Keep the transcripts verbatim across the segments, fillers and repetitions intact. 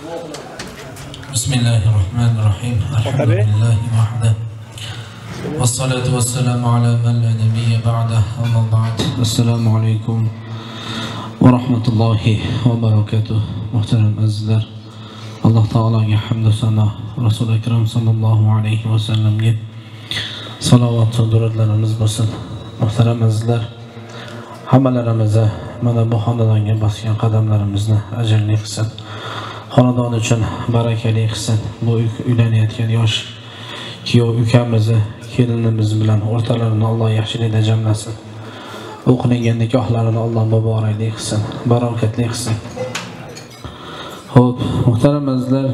Bismillahirrahmanirrahim. Alhamdulillahi vahda. Vessalatu vesselamu ala men la nebiyye ba'da. Amma ba'd. Esselamu aleyküm ve rahmetullahi ve berekatuh. Muhterem azizler. Allah Teala'ya hamd ve sana, Resul-i Ekrem sallallahu aleyhi ve sellem'e salavat ve dualarımız olsun. Muhterem azizler. Hammalarimize mana bu xonadonga bosgan qadamlarimizni ajrli qilsin. Xonadon uchun barakali qilsin. Bu uylanayotgan yosh kuyov ukamizni, kelinimiz bilan o'rtalarini Alloh yaxshilikda jamlasin. O'qigan nikohlarini Alloh muborakli qilsin, barakatli qilsin. Xo'p, muhtaram azizlar,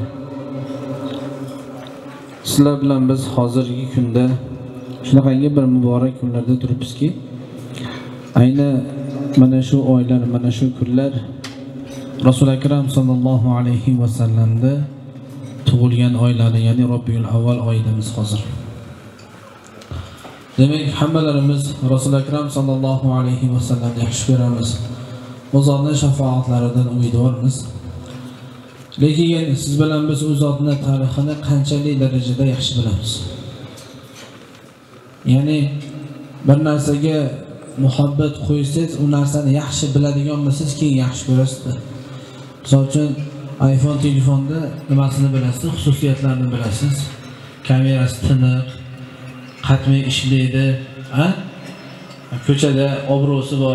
sizlar bilan biz hozirgi kunda shunaqangi bir muborak kunlarda turibmizki, ayni mana shu oylar, mana shu kunlar Rasul-i Ekrem sallallohu alayhi va sallamda tug'ilgan oylari, ya'ni Rabiul Avval oyidamiz hozir. Demak, hammalarimiz Rasul-i Ekrem sallallohu alayhi va sallamga yaxshi ko'ramiz. O zotning shafoatlaridan umidvormiz. Lekin siz bilan biz o zotning tarixini qanchalik darajada yaxshi bilamiz. Ya'ni bir narsaga muhabbat qo'ysangiz, u narsani yaxshi biladigan bo'lsangiz, keyin yaxshi ko'rasiz. Misol uchun iPhone telefonda nimasini bilasiz, xususiyatlarini bilasiz. Kamerasi tiniq, qatmay ishlaydi, ha? Ko'chada obro'si bor.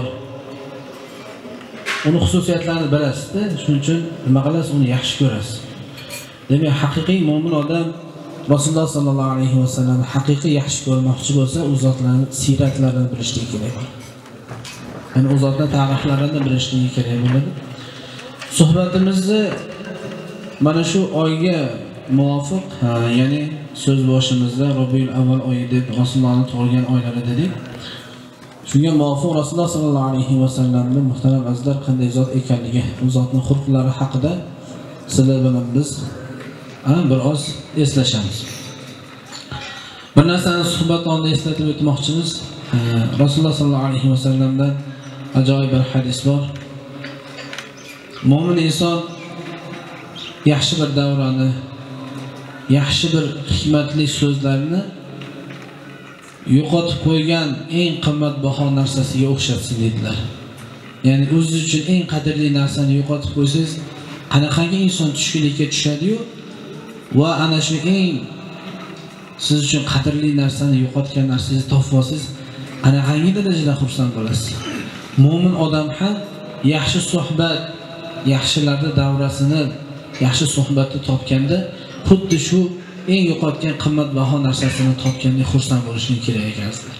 Uni xususiyatlarini bilasiz-da, shuning uchun nima qilasiz, uni yaxshi ko'rasiz. Demak, haqiqiy mo'min odam Rasululloh sallallohu alayhi va sallam haqiqiy yaxshi ko'rmoqchi bo'lsa, u zotlarning siyratlarini bilishligi kerak. Ya'ni u zotning tarixlarini bilishligi kerak bo'ladi. Suhbatimizni mana shu oyga muvofiq, ya'ni so'z boshimizda Rabiul Avval oyi deb Rasulullohning tug'ilgan oylari dedik. Shunga muvofiq Rasululloh sallallohu alayhi va sallamning muhtaram azizlar qanday zot ekanligi, u zotning xulqlari haqida sizlar bilan biz bir oz eslashamiz. Bir narsani suhbat davomida eslatib o'tmoqchimiz. Rasululloh sallallohu alayhi va sallamdan ajoyib bir hadis bor. Mo'min inson yaxshi bir davrani, yaxshi bir hikmatli so'zlarni yo'qotib qo'ygan eng qimmatbaho narsasiga o'xshatsin dedilar. Ya'ni o'zingiz uchun eng qadrli narsani yo'qotib qo'ysangiz, qanaqangi inson tushkunlikka tushadi-yu va ana shu eng siz uchun qadrli narsani yo'qotgan narsangizni topib olsangiz, qanaqangi darajada xursand bo'lasiz. Mo'min odam ham yaxshi suhbat, yaxshilarning davrasini, yaxshi suhbatni topganda, xuddi shu eng yo'qotgan qimmatbaho narsasini topgandek xursand bo'lishni kerak ekansizlar.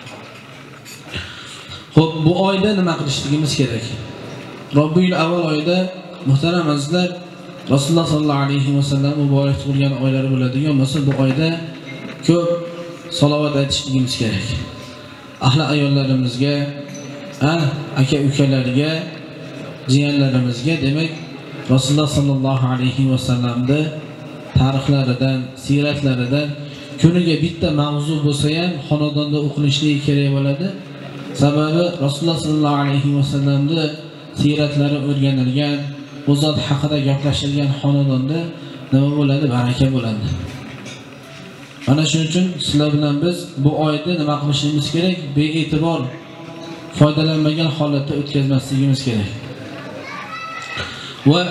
Xo'p, bu oyda nima qilishligimiz kerak? Rabiul Avval oyida muhtaram azizlar, Rasululloh sallallohu alayhi va sallam muborak tug'ilgan oylari bo'ladigan bo'lsa, bu oyda ko'p salovat aytishligimiz kerak. Ahli ayollarimizga, aka ukalarga, jiyanlarimizga, demak, Rasululloh sallallohu alayhi va sallamda tarixlaridan, siratlaridan kuniga bitta mavzu bo'lsa ham xonadonda o'qilishligi kerak bo'ladi. Sababi Rasululloh sallallohu alayhi va sallamda siratlari o'rganilgan, u zot haqida gaplashilgan xonadonda nima bo'ladi? Baraka bo'ladi. Mana shuning uchun sizlar bilan biz bu oyda nima qilishimiz kerak? Bee'tibor, foydalanmagan holatda o'tkazmasligimiz kerak. Va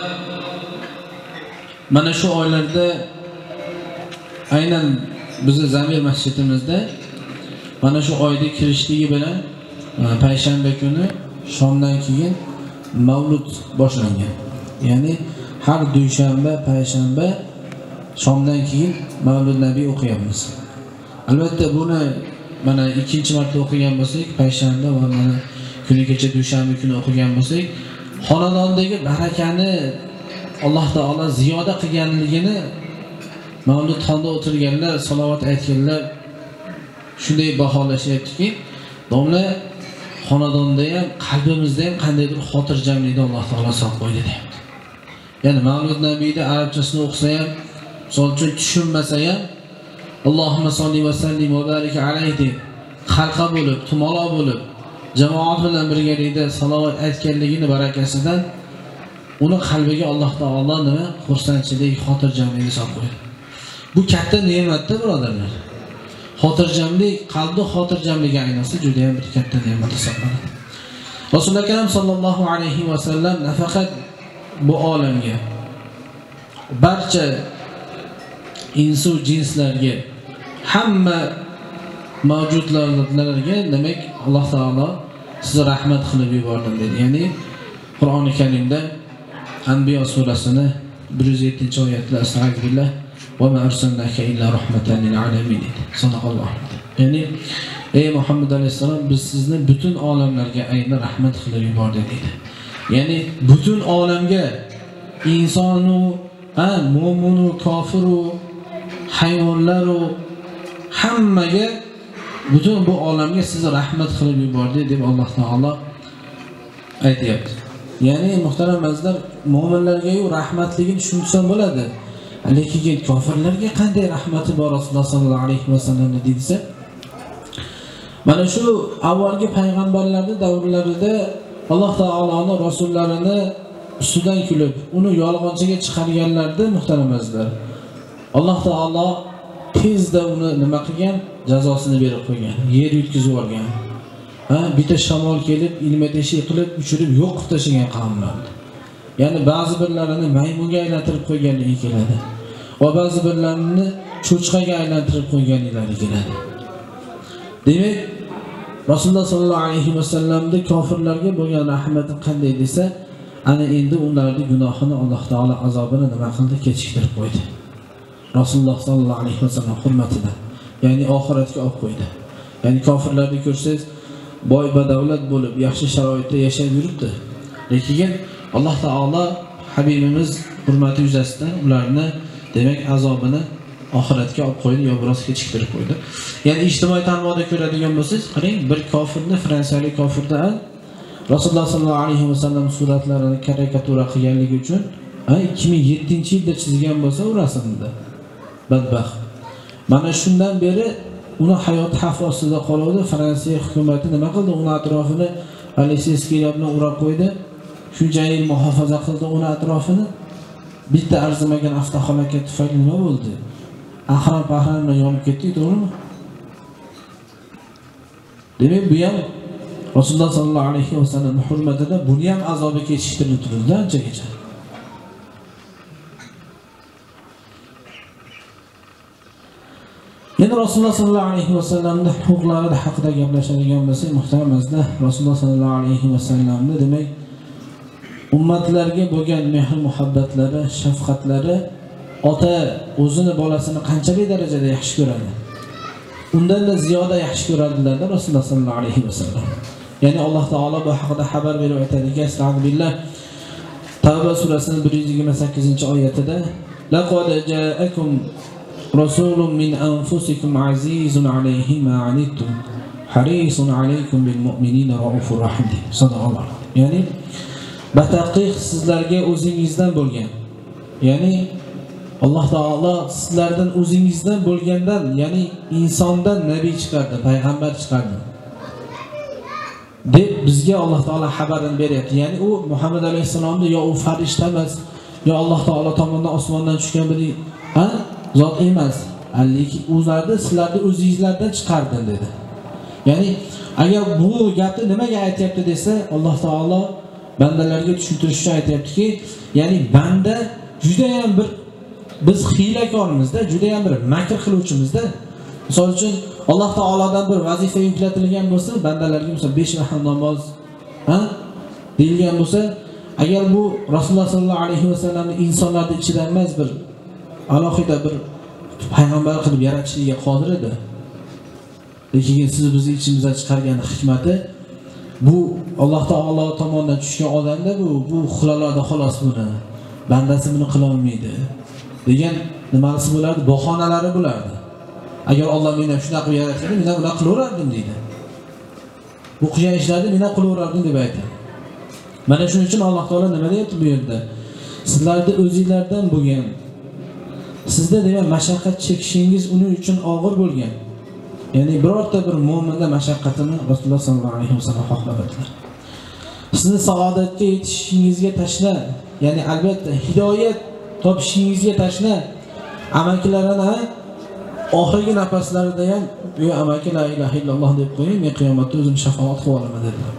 mana shu oylarda aynan bizning Zamir masjidimizda mana shu oyda kirishligi bilan payshanba kuni shomdan keyin Mavlud boshlangan. Ya'ni har dushanba, payshanba shomdan keyin Mavlud Nabiy o'qiyapmiz. Albatta buni mana ikkinchi marta o'qigan bo'lsak, payshanba va mana kuni kecha dushanba kuni o'qigan bo'lsak, xonadondagi barakani Alloh taolo ziyoda qilganligini Mavlud xonda o'tirganlar, salovat aytganlar shunday baholashyaptiki, domla xonadonda ham, qalbimizda ham qandaydir xotirjamlikni Alloh taolo solib qo'ydi deyapti. Ya'ni Mavlud Nabiyda arabchasini o'qisa ham, misol uchun tushunmasa ham, Allohumma solli va sallim va barik alayhi deb xalqa bo'lib, tumaloq bo'lib, jamoat bilan birgalikda salovat aytganligini barakasidan uni qalbiga Alloh taolo nima xursandchilik, xotirjamlik solib qo'yadi. Bu katta ne'matda birodarlar. Xotirjamlik, qalbi xotirjamligiga aylansa juda ham bir katta ne'mat hisoblanadi. Rasululloh akram sallallohu alayhi va sallam nafaqat bu olamga, barcha insu jinslarga, hamma mavjudlarga demak Alloh taolo sizni rahmat qilib yubordim dedi. Ya'ni Qur'oni Karimda Anbiyo surasini bir yuz yettinchi oyatda Astagfirullah va ma arsalnaka illa rahmatan lil alamin. Sadaqalloh. Ya'ni ey Muhammad alayhisalom, biz sizni butun olamlarga ayni rahmat qilib yubordik dedi. Ya'ni butun olamga, insonu, ha, mu'minu, kofiru, hayvonlaru hammaga, butun bu olamga sizni rahmat qilib yubordi deb Alloh taolo aytayapti. Ya'ni muhtaram azizlar, mu'minlarga-yu rahmatligini tushunsan bo'ladi. Lekin kofirlarga qanday rahmati bor Rasululloh sallallohu alayhi vasallam dedisa, mana shu avvalgi payg'ambarlarning davrlarida Alloh taoloning rasullarini ustidan kulib, uni yolg'onchiga chiqarganlarda muhtaram azizlar, Alloh taolo tezda uni nima qilgan? Jazosini berib qo'ygan, yer yutkizib yuborgan. Ha, bitta shamol kelib, ilma-teshik qilib, uchirib yo'q qilib tashlagan qavmlarni. Ya'ni ba'zi birlarini maymunga aylantirib qo'yganligi keladi. Va ba'zi birlarini cho'chqaga aylantirib qo'yganligi keladi. Demak, Rasululloh sallallohu alayhi vasallamning kofirlarga bo'lgan rahmati qanday desa, ana endi ularning gunohini Alloh taolo azobini nima qildi? Kechiktirib qo'ydi. Rasululloh sallallohu alayhi vasallam hurmatida, ya'ni oxiratga olib qo'ydi. Ya'ni kofirlarni ko'rsangiz, boy badavlat bo'lib, yaxshi sharoitda yashab yuribdi. Lekin Alloh taolo Habibimiz hurmati yuzasidan ularni demak azobini oxiratga olib qo'ydi, yo biroz kechiktirib qo'ydi. Ya'ni ijtimoiy tarmoqda ko'radigan bo'lsangiz, qarang, bir kofirni, fransiyalik kofirda Rasululloh sallallohu alayhi vasallam suratlarini karikatura qilganligi uchun ikki ming yettinchi yilda chizgan bo'lsa u rasmda. Badbaxt. Mana shundan beri uni hayot xavf ostida qoldi. Fransiya hukumatı nima qildi? Uni atrofini politsiyaskilar bilan o'rab qo'ydi. Shuncha yil muhofaza qildi uni atrofini. Bitta arzimagan avtohalokat tufayli nima bo'ldi? Ahram-pahram bilan yonib ketdi, to'g'rimi? Demak, bu ham Rasululloh sallallohu alayhi vasallam hurmatida buni ham azobi kechiktirilib turdi anchagacha. Yana Rasululloh sallallohu alayhi vasallamning huquqlari haqida gaplashadigan bo'lsak, muhtaram azizlar, Rasululloh sallallohu alayhi vasallamning demak ummatlarga bo'lgan mehr muhabbatlari, shafqatlari, ota o'zini bolasini qanchalik darajada yaxshi ko'radi. Undan da ziyoda yaxshi ko'radilar Rasululloh sallallohu alayhi vasallam. Ya'ni Alloh taolo bu haqida xabar berib aytadiki, Estağfirullah. Tavba surasining bir yuz yigirma sakkizinchi oyatida, laqad ja'akum rasulun min anfusikum azizun alayhi ma anittum harisun alaykum bil mu'minina raufur rahim. Sadaqalloh. Ya'ni bataqih sizlarga o'zingizdan bo'lgan. Ya'ni Alloh taolo sizlardan o'zingizdan bo'lgandan, ya'ni insondan nabiy chiqardi, payg'ambar chiqardi deb bizga Alloh taolo xabarini beryapti. Ya'ni u Muhammad alayhisalomni yo u farishta emas, yo Alloh taolo tomonidan osmondan tushgan bir ha zot emas. Lekin o'zlarni sizlarni o'zingizlardan chiqardi dedi. Ya'ni agar bu gapni nimaga aytyapti desa, Alloh taolo bandalarga tushuntirish uchun aytyaptiki, ya'ni banda juda ham bir biz hiylakormizda, juda ham bir makr qiluvchimizda. Misol uchun Alloh taolodan bir vazifa yuklatilgan bo'lsa, bandalarga misol besh vaqt namoz, ha? deyilgan bo'lsa, agar bu Rasululloh sallallohu alayhi vasallamning insonlarning ichidan emas, bir alohida bir payg'ambar qilib yaratishga qodir edi. Lekin siz bizni ichimizdan chiqargan hikmati bu Alloh taolo tomonidan tushgan odamda bu bu xulolarda xolos buni. Bandasi buni qila olmaydi degan nimasi bo'lardi? Bahonalari bo'lardi. Agar Alloh meni shunaqa qilib yaratganda, men ham unaqa qilaverardim deydi. Bu qilgan ishlarni men ham qilaverardim deb aytadi. Mana shuning uchun Alloh taolo nima deyapti bu yerda? Sizlarda o'zingizlardan bo'lgan, sizda demak mashaqqat chekishingiz uning uchun og'ir bo'lgan. Ya'ni birorta bir mu'minda mashaqqatini Rasululloh sallallohu alayhi vasallam xohlab aytdilar. sizni saodatga yetishishingizga tashna, ya'ni albatta hidoyat topishingizga tashna amakilarni oxirgi nafaslarida ham bu amaki la ilaha illalloh deb qo'ying, men qiyomatda o'zim shafaat qilib olaman dedilar.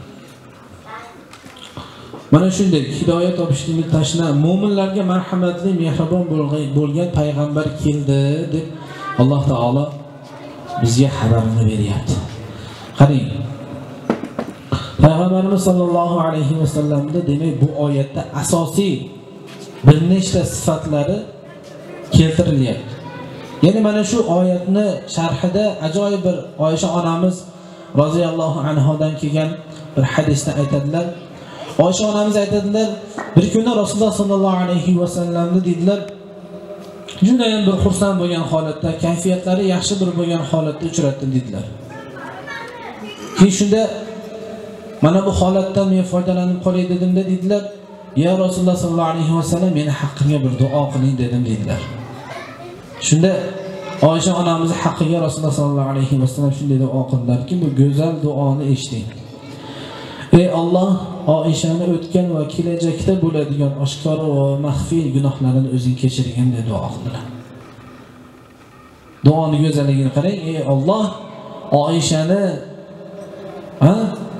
Mana shunday hidoyat topishlikni tashna mu'minlarga marhamatli, mehribon bo'lgan payg'ambar keldi deb Alloh taolo bizga xabarini beryapti. Qarang. Payg'ambarimiz sollallohu alayhi va sallamda demak bu oyatda asosiy bir nechta sifatlari keltirilyapti. Ya'ni mana shu oyatni sharhida ajoyib bir Oysha onamiz roziyallohu anhodan kelgan bir hadisda aytadilar. Oysha onamiz aytadilar, bir kuni Rasululloh sollallohu alayhi va sallamni dedilar, juda ham bir xursand bo'lgan holatda, kayfiyatlari yaxshi bir bo'lgan holatda uchratdim dedilar. Keyin shunda mana bu holatdan men foydalanib qolay dedimda dedilar, "Ya Rasululloh sollallohu alayhi va sallam, meni haqqimga bir duo qiling" dedim dedilar. Shunda Oysha onamiz haqqiga Rasululloh sollallohu alayhi va sallam shunday duo qildilarki, bu go'zal duoni eshiting. Ey Alloh, Oishani o'tgan va kelajakda bo'ladigan oshkor va maxfiy gunohlarini o'zing kechirgin deb duo qildilar. Duoning go'zalligini qarang. Ey Alloh, Oishani ha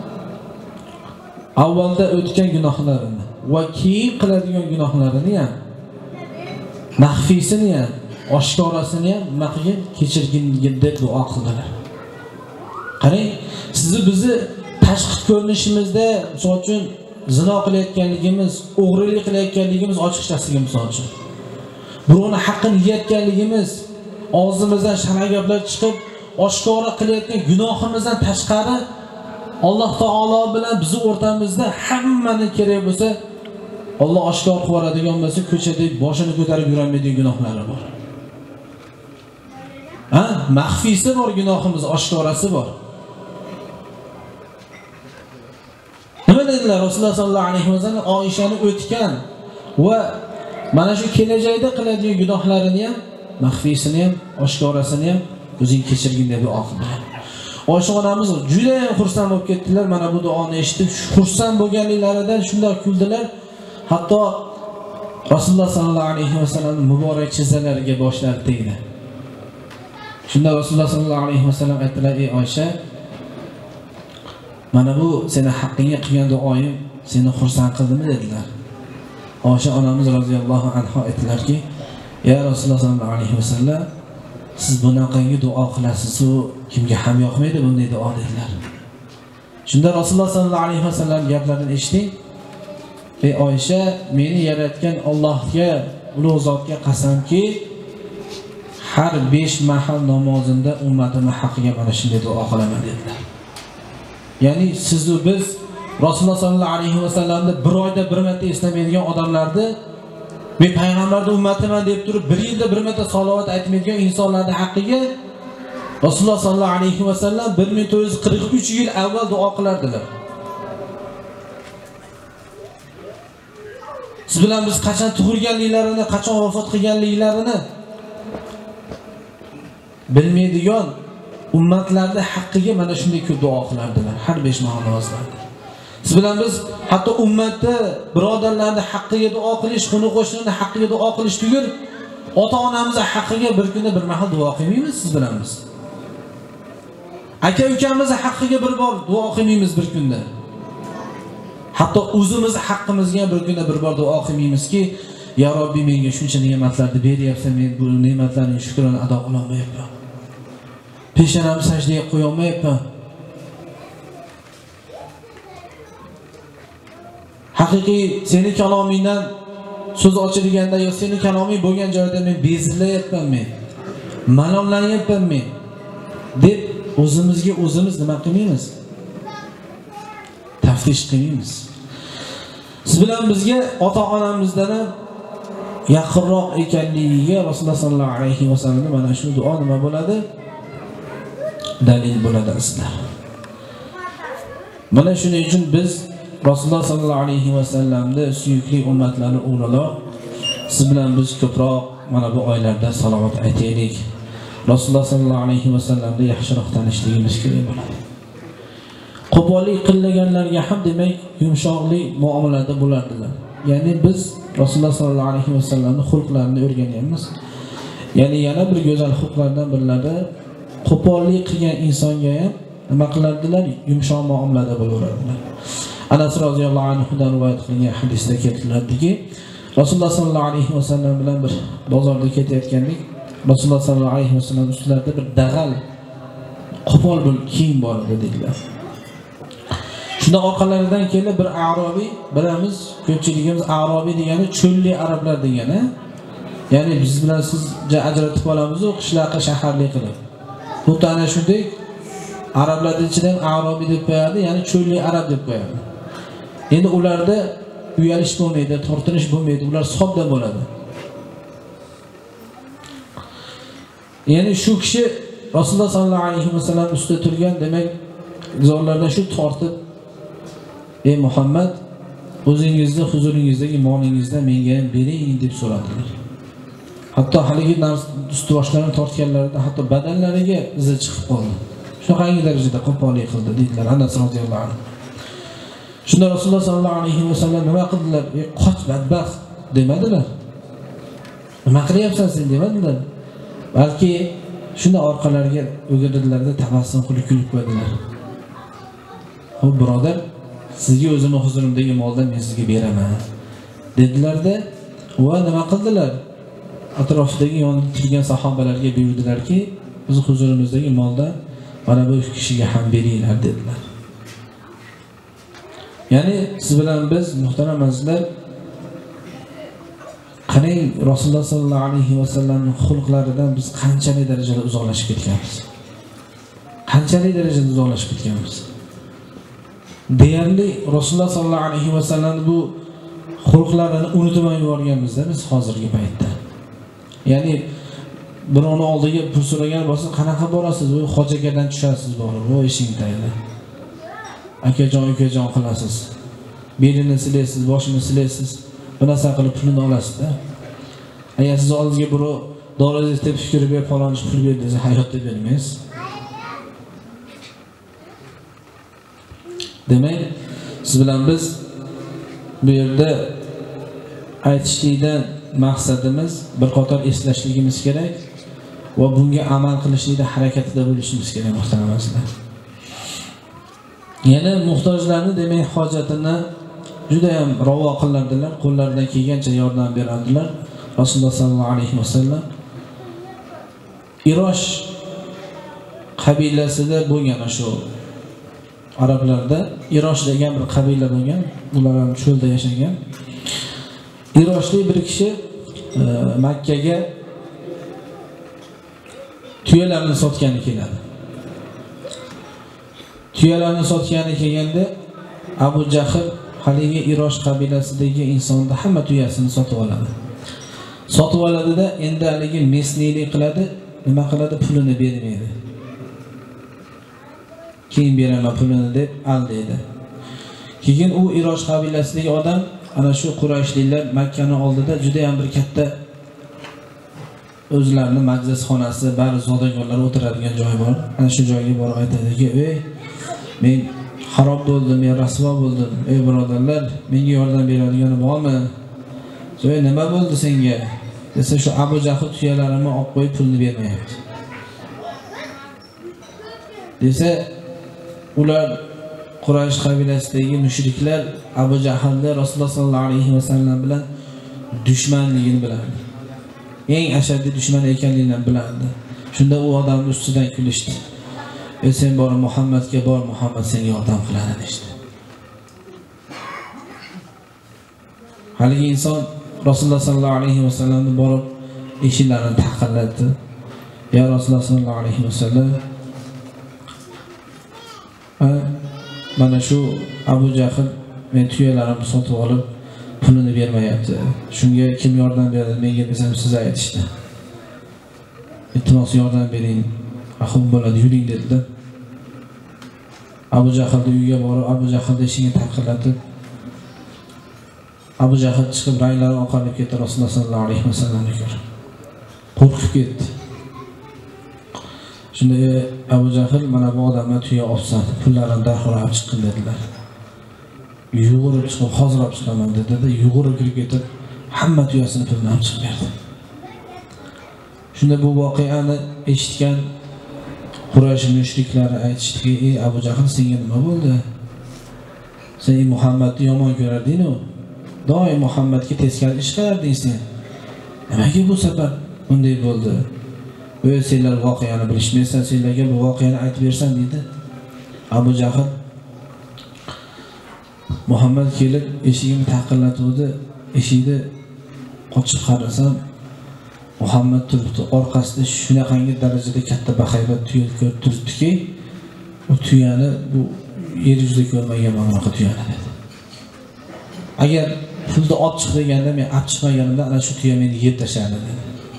avvalda o'tgan gunohlarini va keyin qiladigan gunohlarini ham, maxfiysini ham, oshkorasini ham maqgin kechirgin deb duo qildilar. Qarang, sizni bizni tashqi ko'rinishimizda, misol uchun zino qilayotganligimiz, o'g'rilik qilayotganligimiz ochiqchasiga misol uchun, birovning haqqini yeyotganligimiz, og'zimizdan shana gaplar chiqib, oshkora qilayotgan gunohimizdan tashqari Alloh taolo bilan bizi o'rtamizda hammani kerak bo'lsa, Alloh oshkor qilib yuboradigan bo'lsa, ko'chada boshini ko'tarib yurolmaydigan gunohlari bor. Ha, maxfiysi bor gunohimiz, oshkorasi bor. Nima dedilar Rasululloh sollallohu alayhi va sallam? Oishani o'tgan va mana shu kelajakda qiladigan gunohlarini ham, maxfiysini ham, oshkorasini ham o'zing kechirgin deb duo qildilar. Oysha onamiz juda ham xursand bo'lib ketdilar. Mana bu duoni eshitib, xursand bo'lganliklaridan shunday kuldilar. Hatto Rasululloh sollallohu alayhi va sallam muborak chizalariga boshlari tegdi. Shunda Rasululloh sollallohu alayhi va sallam aytdilar: "Ey Oysha, mana bu seni haqqingga qilgan duoyim seni xursand qildimi?" dedilar. Oysha onamiz roziyallohu anha aytdilarki: "Ya Rasululloh sollallohu alayhi va sallam, siz bunaqangi duo qilasiz-ku, kimga ham yoqmaydi bunday duo" dedilar. Shunda Rasululloh sollallohu alayhi va sallam gaplarini eshiting. "Ey Oysha, meni yaratgan Allohga, ulug' zotga qasamki, har besh mahal namozimda ummatimning haqqiga mana shunday duo qilaman" dedilar. Ya'ni siz va biz Rasululloh sollallohu alayhi va sallamni bir oyda bir marta eslamaydigan odamlarni, men payg'ambarning ummatiman deb turib bir yilda bir marta salovat aytmaydigan insonlarning haqqiga Rasululloh sollallohu alayhi va sallam bir ming to'rt yuz qirq uch yil avval duo qilardilar. Siz bilan biz qachon tug'ilganliklarini, qachon vafot qilganliklarini bilmaydigan ummatlarning haqqiga mana shunday ko'p duo qilardilar har besh mahal namozlarda. Siz bilan biz hatto ummatda birodarlarning haqqiga duo qilish, qo'ni qo'shnilarning haqqiga duo qilish tugul, ota-onamizning haqqiga bir kunda bir mahal duo qilmaymiz siz bilan biz. Aka-ukamizning haqqiga bir bor duo qilmaymiz bir kunda. Hatto o'zimizning haqqimizga bir kunda bir bor duo qilmaymizki, "Ya Robbi, menga shuncha ne'matlarni beryapsan, men bu ne'matlarning shukrini ado qila olmayapman. Peshonamni sajdaga qo'ya olmayapman. Haqiqiy seni kalomingdan so'z ochilganda yo seni kaloming bo'lgan joyda men bezilayapman, men malomlanyapman men" deb o'zimizga o'zimiz nima qilmaymiz? Taftish qilmaymiz. Siz bilan bizga ota-onamizdan ham yaqinroq ekanligiga Rasululloh sollallohu alayhi va sallam mana shu duo nima bo'ladi? Dalil bo'ladi sizlar. Mana shuning uchun biz Rasululloh sollallohu alayhi va sallamni suyukli ummatlari o'g'lilar, siz bilan biz ko'proq mana bu oylarda salovat aytaylik. Rasululloh sollallohu alayhi va sallamni yaxshiroq tanishligimiz kerak bo'ladi. qo'pollik qilganlarga ham demak yumshoqlik muomalada bo'lardilar. Ya'ni biz Rasululloh sollallohu alayhi vasallamning xulqlarini o'rganyapmiz. Ya'ni yana bir go'zal xulqlardan birlari qo'pollik qilgan insonga ham nima qilardilar? Yumshoq muomalada bo'lardilar. Anas roziyallohu anhu dan rivoyat qilingan hadisda keltiriladi-ki, Rasululloh sollallohu alayhi vasallam bilan bir bozorda ketayotgandik. Rasululloh sollallohu alayhi vasallam ustlarida bir dag'al qo'pol bir kiyim bor edi dedilar. Shunda orqalaridan kelib bir A'robiy, bilamiz, ko'pchiligimiz A'robiy degani cho'lli arablar degani. Ya'ni biz bilan sizga ajratib olamiz-ku qishloqqa shaharlik qilib. Bu ana shunday arablar ichidan A'robiy deb qo'yadi, ya'ni cho'lli arab deb qo'yadi. Endi ularda uyalish bo'lmaydi, tortinish bo'lmaydi, ular sodda bo'ladi. Ya'ni shu kishi Rasululloh sollallohu alayhi vasallam ustida turgan, demak, zorlardan shu tortib, "Ey Muhammad, o'zingizni huzuringizdagi molingizdan menga ham bering" deb so'radilar. Hatto haligi ust boshlarini tortganlarida hatto badanlariga izi chiqib qoldi. Shunaqangi darajada qo'pollik qildi dedilar Anas roziyallohu anhu. Shunda Rasululloh sollallohu alayhi vasallam nima qildilar? "Ey qoch badbaxt" demadilar. "Nima qilyapsan sen?" demadilar. Balki shunda orqalariga o'girdilarda tabassum qilib kulib qo'ydilar. "Xo'p, birodar, sizga o'zimning huzurimdagi moldan men sizga beraman" dedilarda, va nima qildilar? Atrofdagi yonida turgan sahobalarga buyurdilarki, "Biz huzurimizdagi moldan mana bu kishiga ham beringlar" dedilar. Ya'ni siz bilan biz muhtaram azizlar, qarang, Rasululloh sollallohu alayhi vasallamning xulqlaridan biz qanchalik darajada uzoqlashib ketganmiz. Qanchalik darajada uzoqlashib ketganmiz. Deyarli Rasululloh sollallohu alayhi vasallamning bu xulqlarini unutmay yuborganmizda biz hozirgi paytda. Ya'ni birovni oldiga pul so'ragan bo'lsa, qanaqa borasiz? Bu hojagardan tushasiz borib, bu ishing tayyor. Akajon, ukajon qilasiz. Belini silaysiz, boshini silaysiz. Bu narsa qilib pulni olasiz-da. Agar siz oldingizga birov doringizni tepib kirib, "Falonchi pul ber" desa, hayotda bermaysiz. Demak, siz bilan biz bu yerda aytishlikdan maqsadimiz bir qator eslashligimiz kerak va bunga amal qilishlikda harakatida bo'lishimiz kerak muhtaramlar. Yana muhtojlarni demak hojatini juda ham ravo qilardilar, qo'llaridan kelgancha yordam berardilar. Rasululloh sollallohu alayhi vasallam Irosh qabilasida bo'lgan shu arablarda Irosh degan bir qabila bo'lgan, ular ham cho'lda yashagan. Iroshli bir kishi e, Makkaga tuyalarni sotgani keladi. Tuyalarni sotgani kelganda Abu Jahl haligi Irosh qabilasidagi insonni hamma tuyasini sotib oladi. Sotib oladida endi haligi mesniylik qiladi, nima qiladi? Pulini bermaydi. Keyin beraman pulini deb aldaydi. Keyin u Irosh qabilasidagi odam ana shu Qurayshliklar Makkani oldida juda ham bir katta o'zlarining majlisxonasi, bari zodagonlar o'tiradigan joy bor. Ana shu joyga borib aytadiki, "Ey, men xarob bo'ldim, men rasvo bo'ldim. Ey birodarlar, menga yordam beradigan bormi?" "So'y nima bo'ldi senga?" desa, "Shu Abu Jahl tuyalarimni olib qo'yib pulni bermayapti." desa, ular Quraysh qabilasidagi mushriklar Abu Jahlda Rasululloh sollallohu alayhi vasallam bilan dushmanligini biladi. Eng ashaddiy dushman ekanligini biladi. Shunda u odamning ustidan kulishdi. "E sen bor Muhammadga bor, Muhammad senga yordam qiladi" dedi. Haligi inson Rasululloh sollallohu alayhi vasallamni borib eshiklarini taqillatdi. "Ya Rasululloh sollallohu alayhi vasallam, mana shu Abu Jahl men tuyalarimni sotib olib pulini bermayapti. Shunga kim yordam beradi menga desam siz aytishdi. Iltimos yordam bering. Ahim bo'ladi, yuring" dedilar. Abu Jahlning uyiga borib Abu Jahl eshigini taqillatib, Abu Jahl chiqib ranglari oqarib ketdi, Rasululloh sollallohu alayhi vasallamga ko'rib qo'rqib ketdi. Shunda Abu Jahl mana bu odamlar tuya olsan, pullarini darhol olib chiqin dedilar. Yugurib chiqib, hozir olib chiqaman dedi-da, yugurib kirib ketib, hamma tuyasini pulini olib chiqib berdi. Shunda bu voqeani eshitgan Quraysh mushriklari aytishdiki, "Ey Abu Jahl, senga nima bo'ldi? Sen Muhammadni yomon ko'rarding-ku. Doim Muhammadga teskari ish qilarding sen. Nimaga bu safar bunday bo'ldi? O'y senlar voqeani bilishmaysan, senlarga bu voqeani aytib bersan" dedi. Abu Jahl Muhammad kelib eshigini taqillatuvdi. Eshikni ochib qarasam, Muhammad turibdi. Orqasida shunaqangi darajada katta bahaybat tuya ko'rib turibdiki, u tuyani bu yer yuzida ko'rmagan bunaqa tuyani dedi. Agar pulni olib chiq deganda men olib chiqmaganimda ana shu tuya meni yeb tashardi dedi.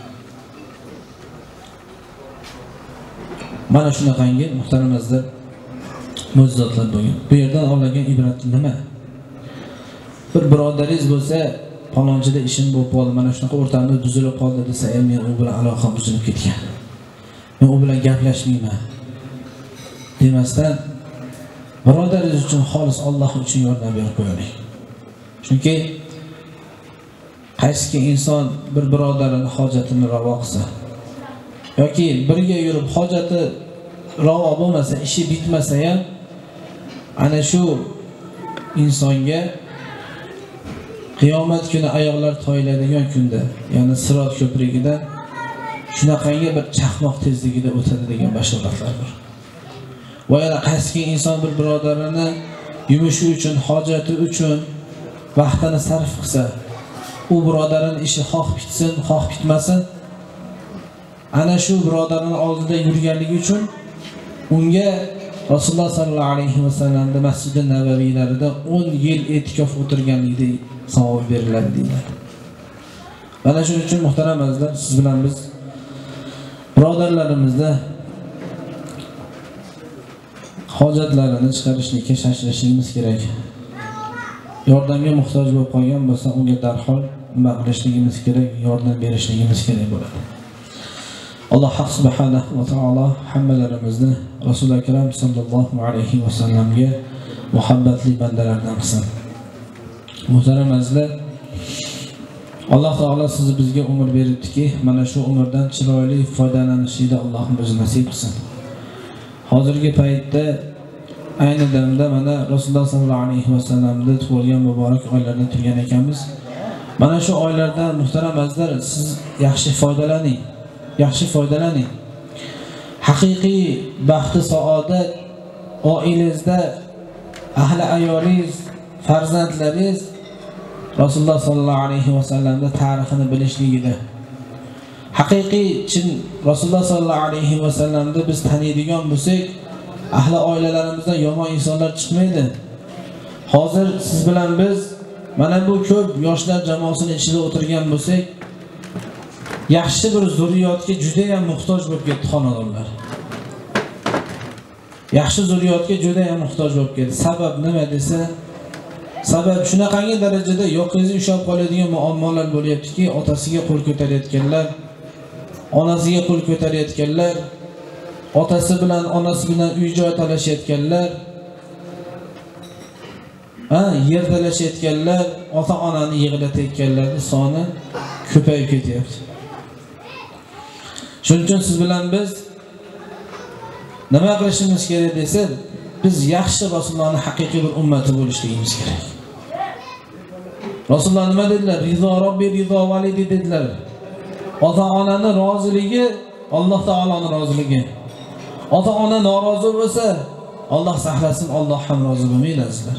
Mana shunaqangi muhtaramazlar mo'jizotlar bo'lgan. Bu yerdan olingan ibrat nima? Bir birodaringiz bo'lsa, falonchida ishim bo'lib qoldi, mana shunaqa o'rtamda buzilib qoldi desa, men u bilan aloqam buzilib ketgan. Men u bilan gaplashmayman. Demasdan birodaringiz uchun xolis Alloh uchun yordam berib qo'ying. Chunki qaysi inson bir birodarining hojatini ravo qilsa yoki birga yurib hojati ravo bo'lmasa, ishi bitmasa ham ana shu insonga qiyomat kuni oyoqlar toyiladigan kunda, ya'ni Sirot ko'prigidan shunaqangi bir chaqmoq tezligida o'tadi degan bashoratlar bor. Va yana qaysi inson bir birodarini yumushi uchun, hojati uchun vaqtini sarf qilsa, u birodarining ishi xoh bitsin, xoh bitmasin, ana shu birodarining oldida yurganligi uchun unga Rasululloh sallallohu alayhi vasallamda Masjid-i Nabaviylarida o'n yil e'tikof o'tirganligida savob beriladi deydilar. Mana shuning uchun muhtaram azizlar, siz bilan biz birodarlarimizda hojatlarini chiqarishlikka shoshlashimiz kerak. Yordamga muhtoj bo'lib qolgan bo'lsa, unga darhol nima qilishligimiz kerak, yordam berishligimiz kerak bo'ladi. Alloh subhanahu va taolo hammalarimizni Rasul akram sallallohu alayhi va sallamga muhabbatli bandalardan qilsin. Muhtaram azizlar, Alloh taolo sizni bizga umr beribdiki, mana shu umrdan chiroyli foydalanishni Allohim o'zi nasib qilsin. Hozirgi paytda ayni damda mana Rasululloh sallallohu alayhi va sallamda tug'ilgan muborak oylarda turgan ekanmiz. Mana shu oylardan muhtaram azizlar, siz yaxshi foydalaning. Yaxshi foydalaning. Haqiqiy baxt, saodat oilangizda, ahli ayolingiz, farzandlaringiz Rasululloh sallallohu alayhi va sallamda tarixini bilishligida. Haqiqiy chin Rasululloh sallallohu alayhi va sallamda biz taniydigan bo'lsak, ahli oilalarimizdan yomon insonlar chiqmaydi. Hozir siz bilan biz mana bu ko'p yoshlar jamoasining ichida o'tirgan bo'lsak, yaxshi bir zurriyotga juda ham muhtoj bo'lib ketdi xonadonlar. Yaxshi zurriyotga juda ham muhtoj bo'lib ketdi. Sabab nima desa, sabab shunaqangi darajada yo'qingizni ushlab qoladigan muammolar bo'lyaptiki, otasiga qo'l ko'tarayotganlar, onasiga qo'l ko'tarayotganlar, otasi bilan onasi bilan uy-joy talashayotganlar, ha, yer talashayotganlar, ota-onani yig'latayotganlarning soni ko'payib ketyapti. Shuning uchun siz bilan biz nima qilishimiz kerak desa, biz yaxshi Rasulullohning haqiqiy bir ummati bo'lishligimiz kerak. Rasululloh nima dedilar? Rizo robbi rizo validi dedilar. Ota-onaning roziligi Alloh taoloning roziligi. Ota-ona norozi bo'lsa, Alloh saqlasin, Alloh ham rozi bo'lmaydi azizlar.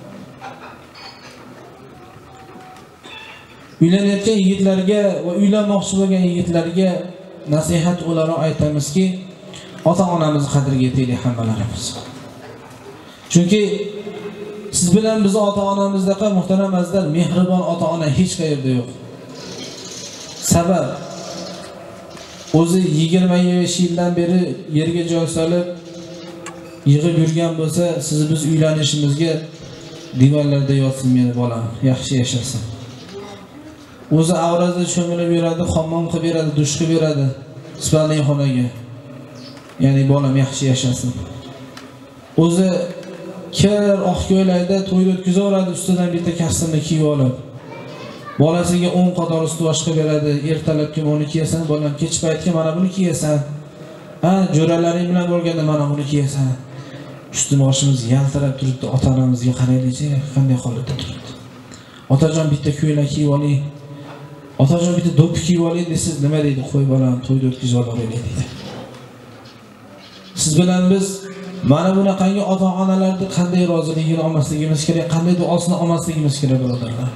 Uylanayotgan yigitlarga va uylanmoqchi bo'lgan yigitlarga nasihat o'laroq aytamizki, ota-onamizni qadriga yetaylik hammalarimiz. Chunki siz bilan biz ota-onamizdaqa muhtaram azizlar, mehribon ota-ona hech qayerda yo'q. Sabab o'zi yigirma besh yildan beri yerga joy solib yig'ib yurgan bo'lsa, siz biz uylanishimizga divarlarda yotsin meni bolam, yaxshi yashasin. O'zi avrazda cho'milib yuradi, hammom qilib beradi, dush qilib beradi, spalniy xonaga. ya'ni bolam yaxshi yashasin. O'zi kir oq ko'ylakda to'yni o'tkazaveradi, ustidan bitta kostyumni kiyib olib. Bolasiga o'n qator ust boshqa beradi. Ertalabki uni kiyasan, bolam kech paytga mana buni kiyasan. Ha, jo'ralaring bilan bo'lganda mana buni kiyasan. Ustini boshimiz yaltirab turibdi, ota-onamizga qaraylik-chi, qanday holatda turibdi. Otajon bitta ko'ylak kiyib oling. Otajon bitta do'ppi kiyib oling desiz, nima deydi? Qo'y bolam, to'yda o'tkazib olaylik deydi. Siz bilan biz mana bunaqangi ota-onalarni qanday roziligini olmasligimiz kerak, qanday duosini olmasligimiz kerak birodarlar.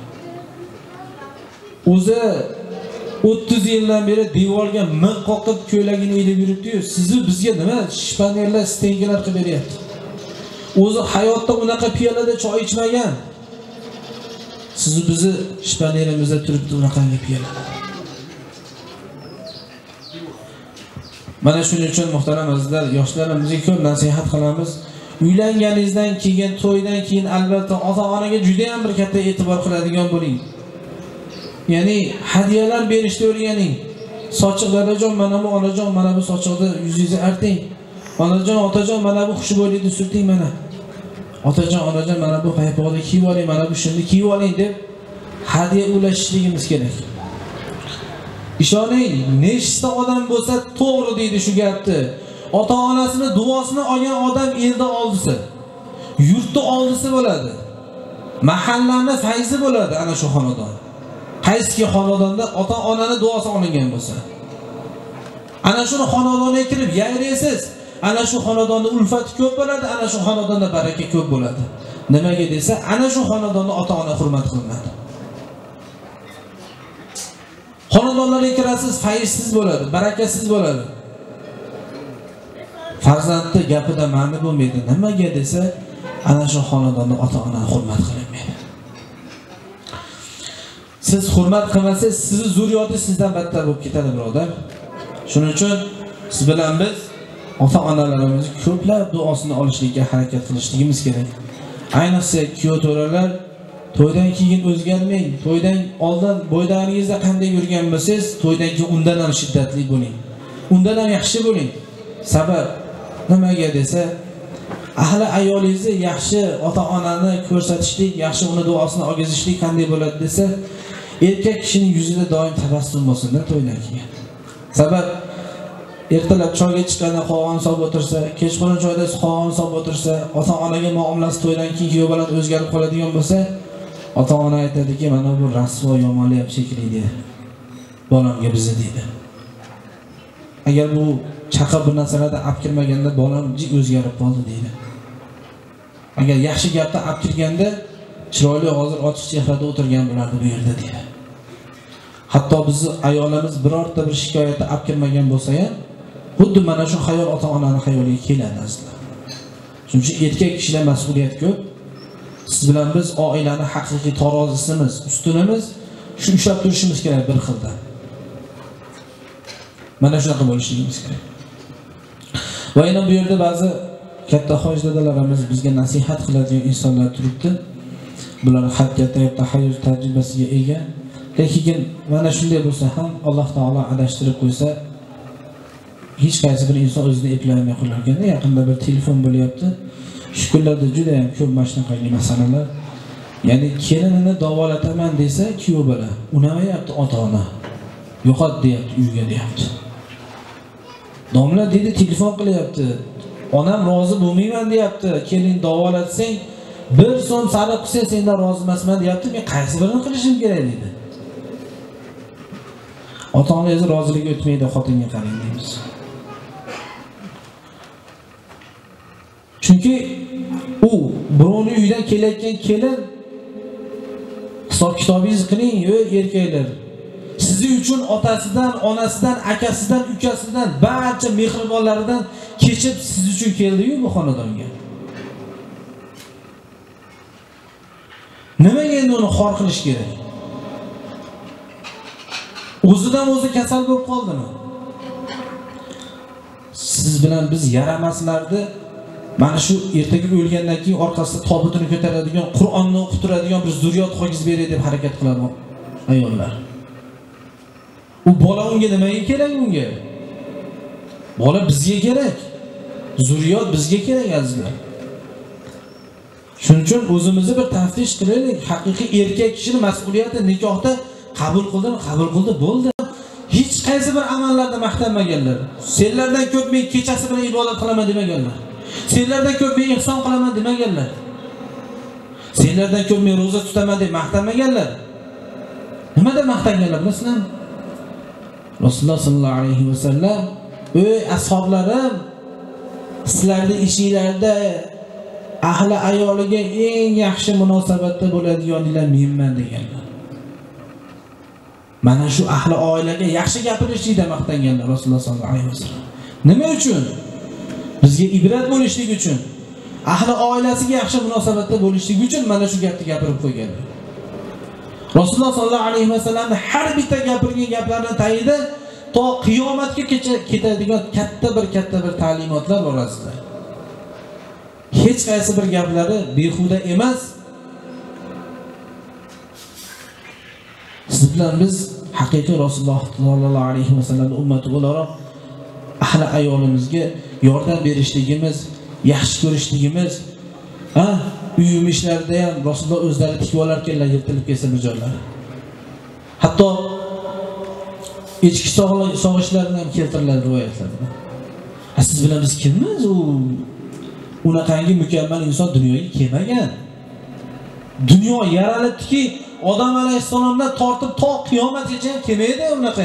O'zi o'ttiz yildan beri devorga min qoqib ko'ylagini ilib yuribdi-yu, sizni bizga nima shpanerlar, stengalar qilib beryapti. O'zi hayotda unaqa piyolada choy ichmagan. Sizni bizni shpanerimizda turibdi unaqangi piyolada. Mana shuning uchun muhtaram azizlar, yoshlarimizga ko'p nasihat qilamiz. Uylanganingizdan keyin, to'ydan keyin albatta ota-onaga juda ham bir katta e'tibor qiladigan bo'ling. Ya'ni hadiyalar berishni o'rganing. Sochiq dadajon, mana bu onajon, mana bu sochiqni yuzingizni arting. Onajon, otajon, mana bu xushbo'ylikni surting mana. Otajon, onajon, mana bu paypoqni kiyib oling, mana bu shimni kiyib oling deb hadiya ulashishligimiz kerak. Ishoning, nechta odam bo'lsa to'g'ri deydi shu gapni. Ota-onasini duosini olgan odam elda oldisi, yurtda oldisi bo'ladi. Mahallani fayzi bo'ladi ana shu xonadon. Qaysi xonadonda ota-onaning duosi olingan bo'lsa, ana shu xonadonga kirib yayraysiz, ana shu xonadonda ulfat ko'p bo'ladi, ana shu xonadonda baraka ko'p bo'ladi. Nimaga desa, ana shu xonadonda ota-ona hurmat qilinadi. Xonadonlarga kirasiz, fayzsiz bo'ladi, barakasiz bo'ladi. Farzandni gapida ma'ni bo'lmaydi. Nimaga desa, ana shu xonadonda ota-ona hurmat qilinmaydi. Siz hurmat qilmasangiz, sizni zurriyotingiz sizdan battar bo'lib ketadi, birodar. Shuning uchun siz bilan biz ota-onalarimiz ko'plab duosini olishlikka harakat qilishligimiz kerak. Ayniqsa kuyov-to'ralar to'ydan keyin o'zgarmang. To'ydan oldin bo'ydaringizda qanday yurgan bo'lsangiz, to'ydan keyin undan ham shiddatli bo'ling. Undan ham yaxshi bo'ling. Sabab nimaga desa, ahli ayolingizni yaxshi ota-onani ko'rsatishlik, yaxshi uni duosini olgizishlik qanday bo'ladi desa, erkak kishining yuzida doim tabassum bo'lsin-da to'ydan keyin. Sabab ertalab choyga chiqqanda qog'on solib o'tirsa, kechqurun choyda qog'on solib o'tirsa, ota-onaga muomalasi to'ydan keyin kuyov bilan o'zgarib qoladigan bo'lsa, ota-ona aytadiki, mana bu rasvo yomonlayapti shekilli deydi. Bolamga bizni deydi. Agar bu chaqa bir narsalarda olib kirmaganda bolam o'zgarib qoldi deydi. Agar yaxshi gapda olib kirganda chiroyli hozir ochiq chehrada o'tirgan bo'lardi bu yerda deydi. Hatto bizni ayolimiz birorta bir shikoyatda olib kirmagan bo'lsa ham, xuddi mana shu xayol ota-onaning xayoliga keladi azizlar. Shuning uchun erkak kishilar mas'uliyat ko'p. Siz bilan biz oilani haqiqiy tarozisimiz, ustunimiz shu ushlab turishimiz kerak bir xilda. Mana shunaqa bo'lishimiz kerak. Va yana bu yerda ba'zi katta hoj dadalarimiz bizga nasihat qiladigan insonlar turibdi. Bular haqiqatda hayot tajribasiga ega. Lekin mana shunday bo'lsa ham Alloh taolo adashtirib qo'ysa, hech qaysi bir inson o'zini eplamay qo'yarkan. Yaqinda bir telefon bo'lyapti. Shu kunlarda juda ham ko'p mashinaqali masalalar. Ya'ni kelinini davolataman desa, kuyov bola unamayapti ota-ona. Yo'qot deyapti, uyga deyapti. Domla dedi telefon qilyapti. Onam rozi bo'lmayman deyapti. Kelin davolatsang, bir so'm sarf qilsang sendan rozi emasman deyapti. Men qaysi birini qilishim kerak dedi. Ota-onangiz roziligi o'tmaydi, xotinga qarang deymiz. Chunki u birovning uyidan kelayotgan kelin hisob kitobingizni qiling, ey erkaklar. Sizning uchun otasidan, onasidan, akasidan, ukasidan, barcha mehribonlaridan kechib siz uchun keldi-yu bu xonadonga. Nimaga endi uni xor qilish kerak? O'zidan o'zi kasal bo'lib qoldimi? Siz bilan biz yaramaslarni mana shu ertaga o'lgandan keyin orqasida tobutini ko'taradigan, Qur'onni o'qib turadigan bir zurriyot hogiz beray deb harakat qiladi ayollar. U bola unga nimaga kerak unga? Bola bizga kerak. zurriyot bizga kerak azizlar. Shuning uchun o'zimizni bir taftish qilaylik. Haqiqiy erkak kishining mas'uliyati nikohda qabul qildimi, qabul qildi, bo'ldi. Hech qaysi bir amallarda maqtanmaganlar. Senlardan ko'p men kechasi bilan ibodat qilaman demaganlar. Senlardan ko'p men ihson qilaman demaganlar. Senlardan ko'p men roza tutaman deb maqtanmaganlar. Nimada maqtanganlar bilasizlarmi? Rasululloh sallallohu alayhi vasallam: "Ey ashoblarim, sizlarning ishinglarda ahli ayoliga eng yaxshi munosabatda bo'ladiganlar menman" deganlar. Mana shu ahli oilaga yaxshi gapirishlikda maqtanganlar Rasululloh sallallohu alayhi vasallam. Nima uchun? Bizga ibrat bo'lishlik uchun, ahli oilasiga yaxshi munosabatda bo'lishlik uchun mana shu gapni gapirib qo'yganlar. Rasululloh sallallohu alayhi vasallamning har bitta gapirgan gaplarining tagida to qiyomatga ketadigan katta bir katta bir ta'limotlar bor azizlar. Hech qaysi bir gaplari behuda emas. Siz bilan biz haqiqiy Rasululloh sallallohu alayhi vasallamning ummati o'laroq ahli ayolimizga yordam berishligimiz, yaxshi ko'rishligimiz, ha, uyim ishlarida ham Rasululloh o'zlari tikib olarkanlar, yirtilib kelsa bir joylari. Hatto ichki sog'ishlarini ham keltiriladi rivoyatlarda. Siz bilan biz kimmiz? U unaqangi mukammal inson dunyoga kelmagan. Dunyo yaralibdiki, Odam alayhissalomdan tortib to qiyomatgacha ham kelmaydi unaqa.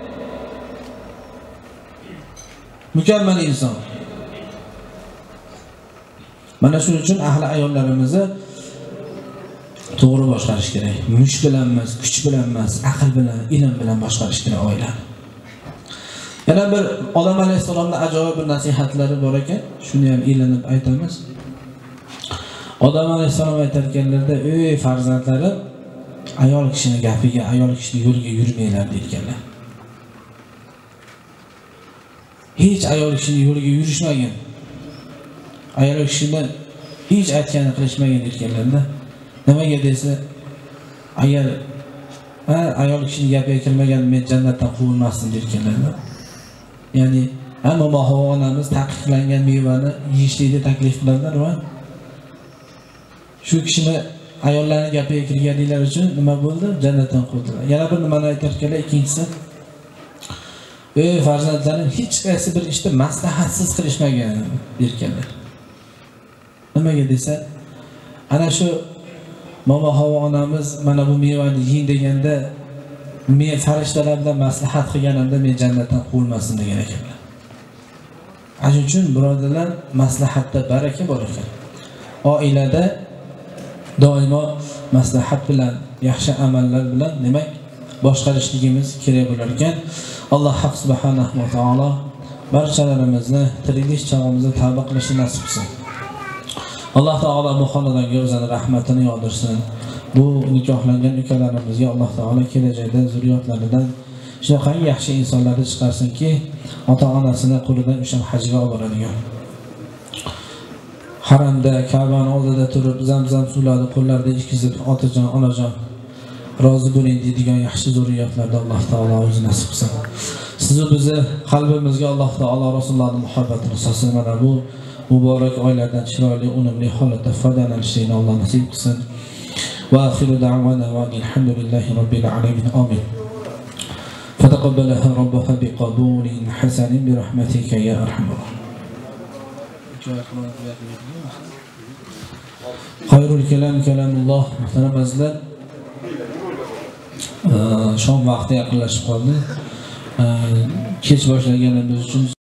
Mukammal inson. Mana shuning uchun ahli ayollarimizni to'g'ri boshqarish kerak. Mush bilan emas, kuch bilan emas, aql bilan, ilm bilan boshqarish kerak oilani. Yana bir Odam alayhissalomning ajoyib bir nasihatlari bor ekan, shuni ham ilinib aytamiz. Odam alayhissalom aytganlarda: "Ey farzandlarim, ayol kishining gapiga, ayol kishining yo'liga yurmanglar" deydiganlar. Hech ayol kishining yo'liga yurishmagan. Ayol kishidan hech aytganini qilishmagan deydiganlar. Nimaga desa, agar ha ayol kishining gapiga kirmagan men jannatdan quvilmasdim deydiganlar. Ya'ni hamma Havvo onamiz taqiqlangan mevani yeyishlikni taklif qiladilar va shu kishini ayollarning gapiga kirganliklari uchun nima bo'ldi? Jannatdan quvdilar. Yana bir nimani aytarkanlar, ikkinchisi: "Ey farzandlarim, hech qaysi bir ishni maslahatsiz qilishmagan" derkanlar. Nimaga desa, ana shu Momo Havvo onamiz mana bu mevani yeng deganda men farishtalar bilan maslahat qilganimda men jannatdan quvilmasin degan ekanlar. Shuning uchun birodarlar, maslahatda baraka bor ekan. Oilada doimo maslahat bilan, yaxshi amallar bilan demak boshqarishligimiz kerak bo'lar ekan. Alloh subhanahu va taolo barchalarimizni tiriklik chog'imizda tavba qilishni nasib qilsin. Alloh taolo bu xonadonga o'zining rahmatini yog'dirsin. Bu nikohlangan ukalarimizga Alloh taolo kelajakda zurriyotlaridan shunaqa yaxshi insonlarni chiqarsinki, ota-onasini qo'lidan ushlab hajga olib boradigan. Haramda Ka'bani oldida turib zamzam suvlarini qo'llarida ichkizib, otajon, onajon rozi bo'ling deydigan yaxshi zurriyotlarga Alloh taolo o'zi nasib qilsin. Sizni bizni qalbimizga Alloh taolo Rasulullohning muhabbatini solsin. Mana bu muborak oiladan chiroyli, unumli holatda foydalanishni Alloh nasib qilsin. Va axiru da'wana va alhamdulillahi robbil alamin. Amin. Fataqabbalaha robbuha biqabulin hasanin bi rahmatika ya arhamar Xayrul kalam kalamulloh. Muhtaram azizlar, shom vaqti yaqinlashib qoldi. Kech boshlaganimiz uchun